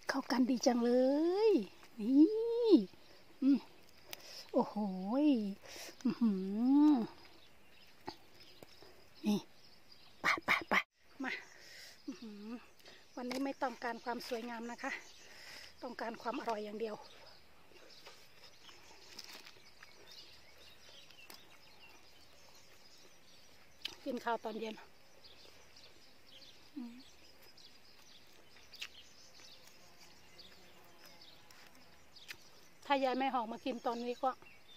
เข้ากันดีจังเลยนี่โอ้โหนี่ไปมาวันนี้ไม่ต้องการความสวยงามนะคะต้องการความอร่อยอย่างเดียวกินข้าวตอนเย็นถ้ายายไม่หอกมากินตอนนี้ก็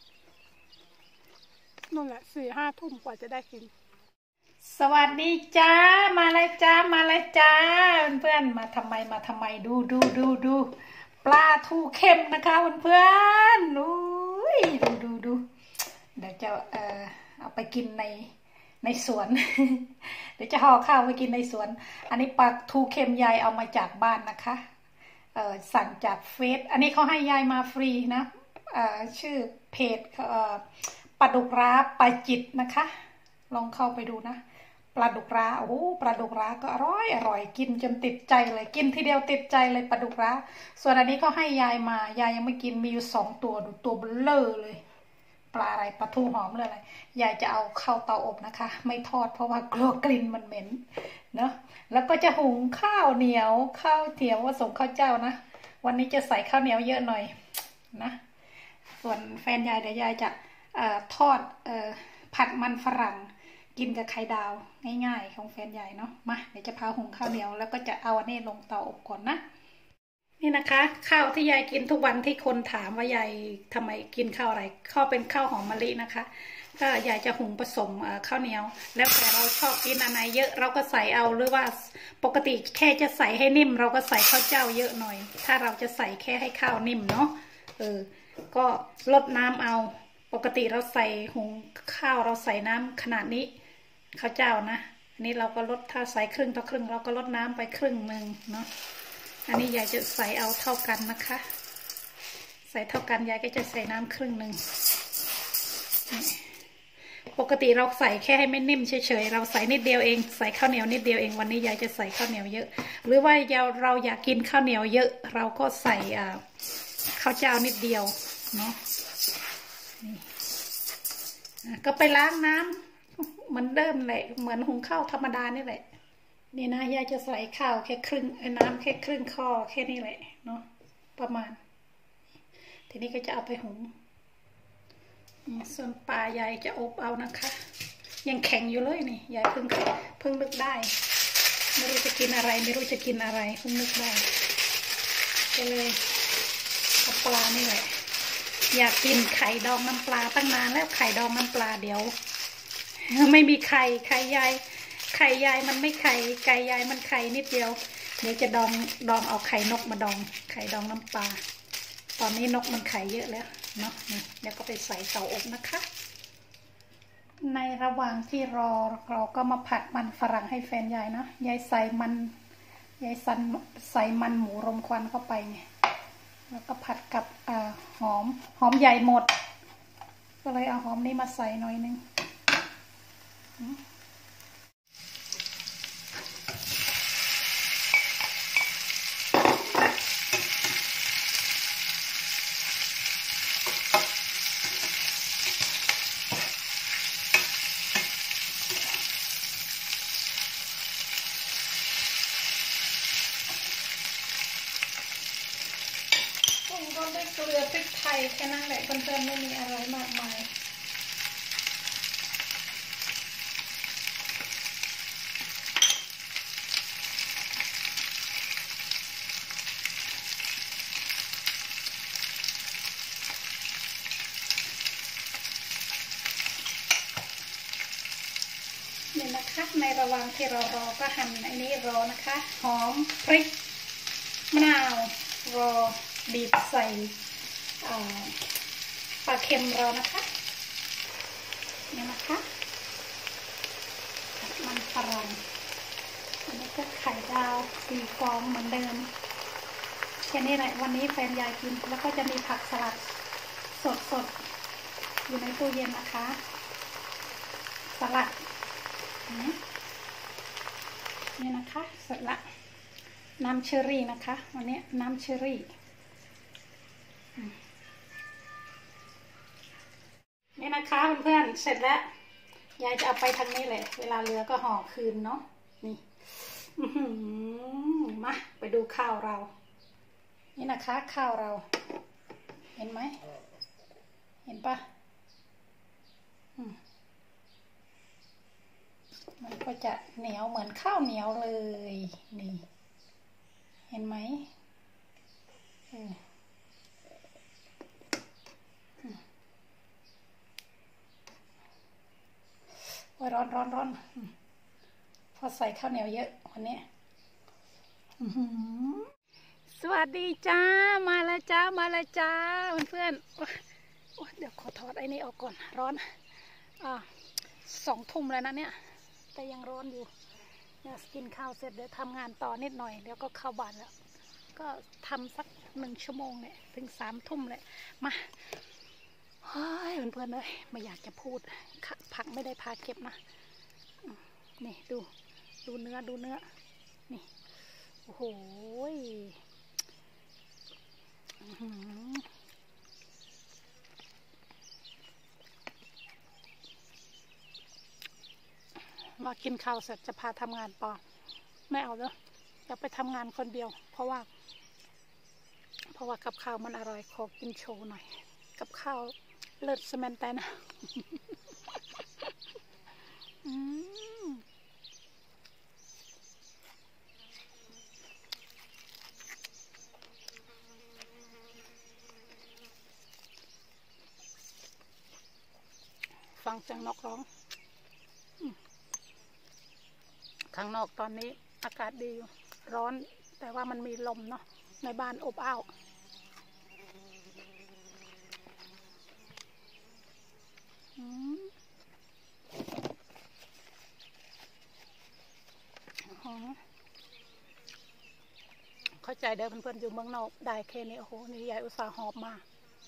นั่นแหละ4-5 ทุ่มกว่าจะได้กินสวัสดีจ้ามาเลยจ้าเพื่อนๆมาทำไมดูปลาทูเค็มนะคะเพื่อนๆอุ้ยดูเดี๋ยวจะเอาไปกินในสวน เดี๋ยวจะห่อข้าวไปกินในสวนอันนี้ปลาทูเค็มยายเอามาจากบ้านนะคะสั่งจากเฟซอันนี้เขาให้ยายมาฟรีนะชื่อเพจปลาดุกร้าปลาจิตนะคะลองเข้าไปดูนะปลาดุกร้าโอ้ปลาดุกร้าก็อร่อยกินจนติดใจเลยกินทีเดียวติดใจเลยปลาดุกร้าส่วนอันนี้เขาให้ยายมายายยังไม่กินมีอยู่2 ตัวดูตัวเบลอเลยปลาอะไรปลาทูหอมเลยอะไรยายจะเอาเข้าเตาอบนะคะไม่ทอดเพราะว่ากลัวกลิ่นมันเหม็นเนาะแล้วก็จะหุงข้าวเหนียวข้าวเตี๋ยวผสมข้าวเจ้านะวันนี้จะใส่ข้าวเหนียวเยอะหน่อยนะส่วนแฟนยายเดี๋ยวยายจะทอดผัดมันฝรั่งกินกับไข่ดาวง่ายๆของแฟนใหญ่เนาะมาเดี๋ยวจะพาหุงข้าวเหนียวแล้วก็จะเอาอันนี้ลงเตาอบก่อนนะนี่นะคะข้าวที่ยายกินทุกวันที่คนถามว่ายายทำไมกินข้าวอะไรข้าวเป็นข้าวหอมมะลินะคะก็ยายจะหุงผสมข้าวเหนียวแล้วแต่เราชอบกินอะไรเยอะเราก็ใส่เอาหรือว่าปกติแค่จะใส่ให้นิ่มเราก็ใส่ข้าวเจ้าเยอะหน่อยถ้าเราจะใส่แค่ให้ข้าวนิ่มเนาะก็ลดน้ำเอาปกติเราใส่หุงข้าวเราใส่น้ำขนาดนี้ข้าวเจ้านะอันนี้เราก็ลดถ้าใส่ครึ่งต่อครึ่งเราก็ลดน้ำไป1/2เนาะอันนี้ยายจะใส่เอาเท่ากันนะคะใส่เท่ากันยายก็จะใส่น้ำ1/2ปกติเราใส่แค่ให้ไม่นิ่มเฉยๆเราใส่นิดเดียวเองใส่ข้าวเหนียวนิดเดียวเองวันนี้ยายจะใส่ข้าวเหนียวเยอะหรือว่าเราอยากกินข้าวเหนียวเยอะเราก็ใส่ข้าวเจ้านิดเดียวเนาะก็ไปล้างน้ำเหมือนเดิมเลยเหมือนหุงข้าวธรรมดานี่แหละนี่นะยายจะใส่ข้าวแค่น้ำแค่ครึ่งข้อแค่นี้แหละเนาะประมาณทีนี้ก็จะเอาไปหุงส่วนปลายายจะอบเอานะคะยังแข็งอยู่เลยนี่ยายเพิ่งนึกได้ไม่รู้จะกินอะไรเพิ่งนึกได้ก็เลยเอาปลานี่แหละอยากกินไข่ดองน้ำปลาตั้งนานแล้วไข่ดองน้ำปลาเดี๋ยวไม่มีไข่ยายมันไม่ไก่ยายมันไข่นิดเดียวเดี๋ยวจะดองเอาไข่นกมาดองไข่ดองน้ำปลาตอนนี้นกมันไข่เยอะแล้วเนาะเดี๋ยวก็ไปใส่เตาอบนะคะในระหว่างที่รอเราก็มาผัดมันฝรั่งให้แฟนยายนะยายใส่มันหมูรมควันเข้าไปเนี่ยแล้วก็ผัดกับหอมใหญ่หมดก็เลยเอาหอมนี้มาใส่หน่อยนึงก็ได้เกลือพริกไทยแค่นั้นแหละเพื่อนๆไม่มีอะไรมากมายนี่นะคะในระหว่างที่เรารอก็หั่นไอ้นี้รอนะคะหอมพริกมะนาวรอบีบใส่ปลาเค็มเรานะคะนี่นะคะมันฝรั่งอันนี้ก็ไข่ดาว4 ฟองเหมือนเดิมแค่นี้แหละวันนี้แฟนยายกินแล้วก็จะมีผักสลัดสดอยู่ในตู้เย็นนะคะสลัดนี่นะคะเสร็จละน้ำเชอรี่นะคะวันนี้น้ำเชอรี่นี่นะคะเพื่อนๆเสร็จแล้วยายจะเอาไปทางนี้เลยเวลาเรือก็ห่อคืนเนาะนี่มาไปดูข้าวเรานี่นะคะข้าวเราเห็นไหมเห็นปะมันก็จะเหนียวเหมือนข้าวเหนียวเลยนี่เห็นไหมร้อนพอใส่ข้าวเหนียวเยอะวันนี้สวัสดีจ้ามาแล้วจ้าเพื่อนๆเดี๋ยวขอถอดไอ้นี่ออกก่อนร้อน2 ทุ่มแล้วนะเนี่ยแต่ยังร้อนอยู่อยากกินข้าวเสร็จเดี๋ยวทำงานต่อนิดหน่อยเดี๋ยวก็เข้าบ้านแล้วก็ทำสัก1 ชั่วโมงเนี่ยถึง3 ทุ่มเลยมาเฮ้ยเพื่อนๆเลยไม่อยากจะพูดผักไม่ได้พาเก็บนะนี่ดูเนื้อนี่โอ้โหมากินข้าวเสร็จจะพาทำงานต่อไม่เอาเนอะอยากไปทำงานคนเดียวเพราะว่ากับข้าวมันอร่อยขอกินโชว์หน่อยกับข้าวเลิศสแมนแต่นะฟังเสียงนกร้องข้างนอกตอนนี้อากาศดีร้อนแต่ว่ามันมีลมเนาะในบ้านอบอ้าวเข้าใจเด้อเพื่อนๆอยู่เมืองนอกได้แค่นี้โอ้โหนี่ยายอุตส่าห์หอบมา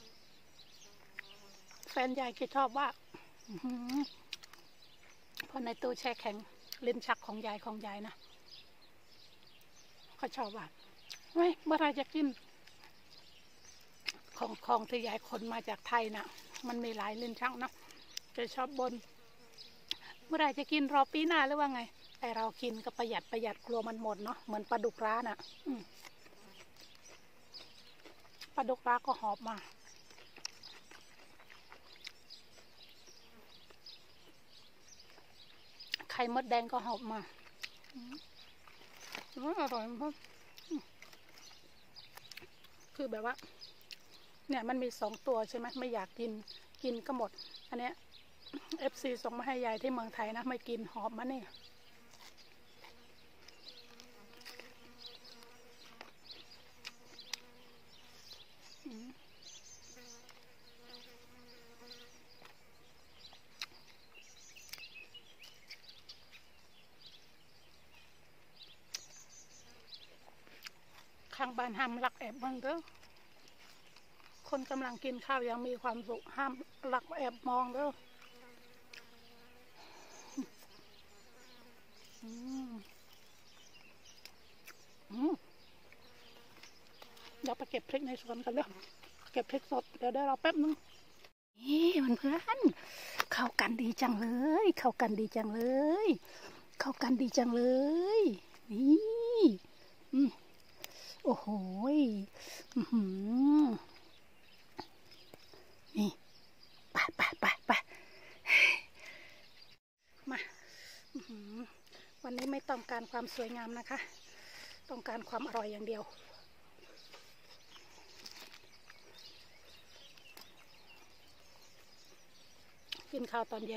แฟนยายคิดชอบว่าเพราะในตู้แช่แข็งลิ้นชักของยายนะเขาชอบว่าเฮ้ยเมื่อไรจะกินของที่ยายขนมาจากไทยนะมันมีหลายลิ้นชักนะจะชอบบนเมื่อไรจะกินรอปีหน้าหรือว่าไงแต่เรากินก็ประหยัดกลัวมันหมดเนาะเหมือนปลาดุกร้าน่ะปลาดุกร้าก็หอบมาไข่มดแดงก็หอบมาอร่อยมากคือแบบว่าเนี่ยมันมี2 ตัวใช่ไหมไม่อยากกินก็หมดอันเนี้ย FC ส่งมาให้ยายที่เมืองไทยนะไม่กินหอบมาเนี่ยข้างบ้านห้ามลักแอบบ้างเด้อคนกำลังกินข้าวยังมีความสุขห้ามลักแอบมองเด้อเดี๋ยวไปเก็บพริกในสวนกันเลยเก็บพริกสดเดี๋ยวได้รอแป๊บนึงนี่เพื่อนเข้ากันดีจังเลยเข้ากันดีจังเลยนี่โอ้โหนี่ไปมาวันนี้ไม่ต้องการความสวยงามนะคะต้องการความอร่อยอย่างเดียวกินข้าวตอนเย็น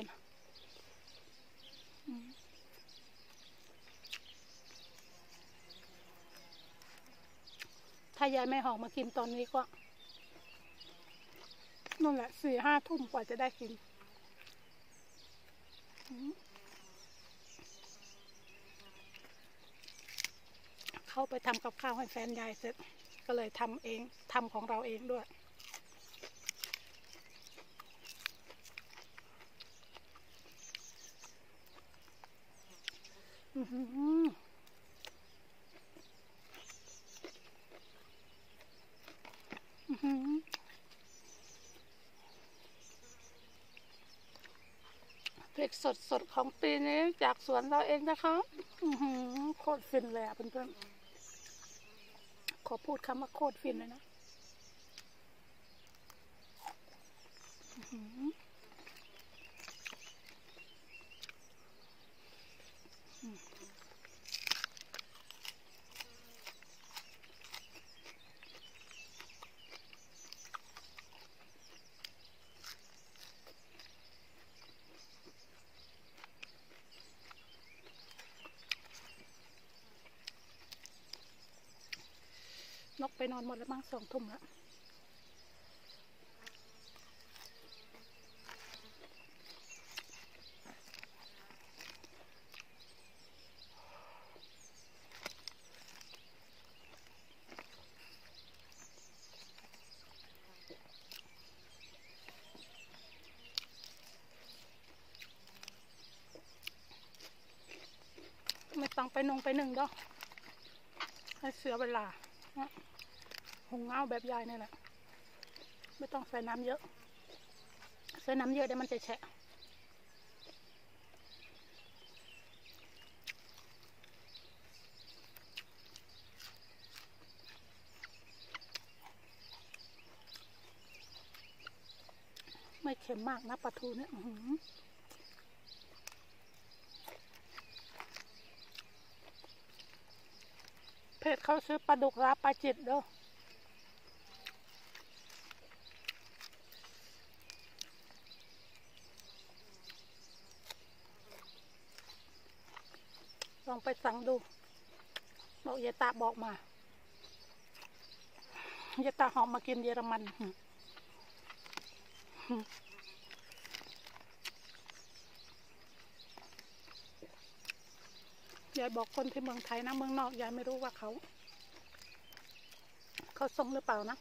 ถ้ายายไม่หอกมากินตอนนี้ก็นั่นแหละ4-5 ทุ่มกว่าจะได้กินเข้าไปทำกับข้าวให้แฟนยายเสร็จก็เลยทำของเราเองด้วยพริกสดของปีนี้จากสวนเราเองนะคะโคตรฟินเลยอ่ะเพื่อนๆขอพูดคำว่าโคตรฟินเลยนะนกไปนอนหมดแล้วมั้ง2 ทุ่มแล้วไม่ต้องไปหนึ่งดอกให้เสียเวลาหุงเงาแบบยายนี่แหละไม่ต้องใส่น้ำเยอะใส่น้ำเยอะเดี๋ยวมันจะแฉะไม่เค็มมากนะปลาทูเนี่ยเพจเขาซื้อปลาดุกราปลาจิตเด้อลองไปสั่งดูบอกยายตาบอกมายายตาหอมมากินเยอรมันยายบอกคนที่เมืองไทยนะเมืองนอกยายไม่รู้ว่าเขาส่งหรือเปล่านะ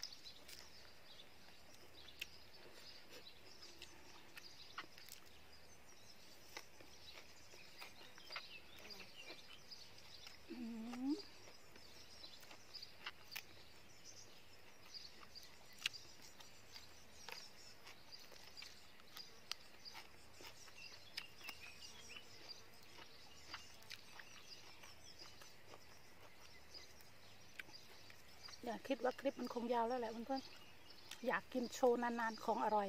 อย่าคิดว่าคลิปมันคงยาวแล้วแหละเพื่อนๆอยากกินโชว์นานๆของอร่อย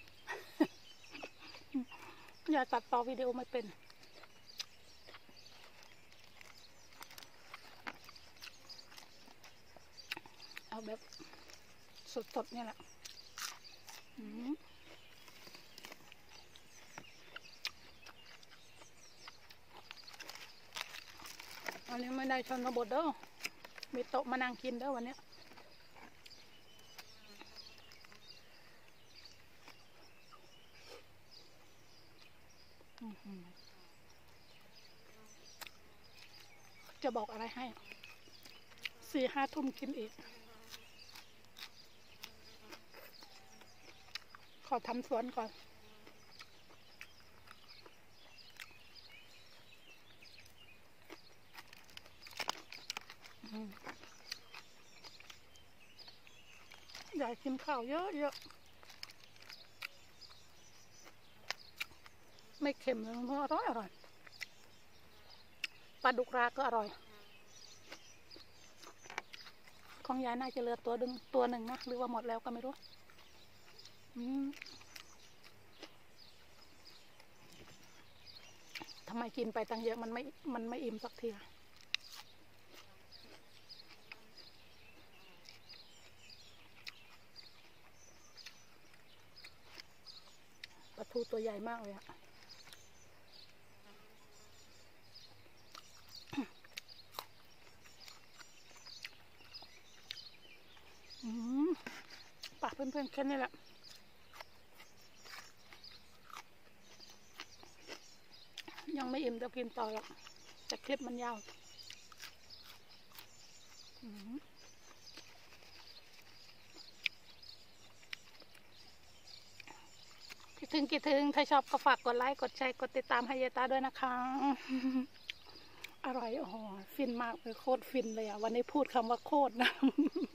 อย่าตัดต่อวิดีโอไม่เป็นเอาแบบสดๆเนี่ยแหละอันนี้ไม่ได้ชนบทเด้อมีโต๊ะมานั่งกินเด้อวันนี้จะบอกอะไรให้4-5 ทุ่มกินอีกขอทำสวนก่อนอยากกินข้าวเยอะๆไม่เค็มเลยมันอร่อยปลาดุกราก็อร่อยของยายน่าจะเหลือตัวหนึ่งนะหรือว่าหมดแล้วก็ไม่รู้ทำไมกินไปตั้งเยอะมันไม่อิ่มสักทีปลาทูตัวใหญ่มากเลยอะปากเพื่อนๆแค่นี้แหละยังไม่อิ่มจะกินต่อหรอกแต่คลิปมันยาวคิดถึงถ้าชอบก็ฝากกดไลค์กดแชร์กดติดตามให้ยายตาด้วยนะคะอร่อยฟินมากเลยโคตรฟินเลยอ่ะวันนี้พูดคำว่าโคตรนะ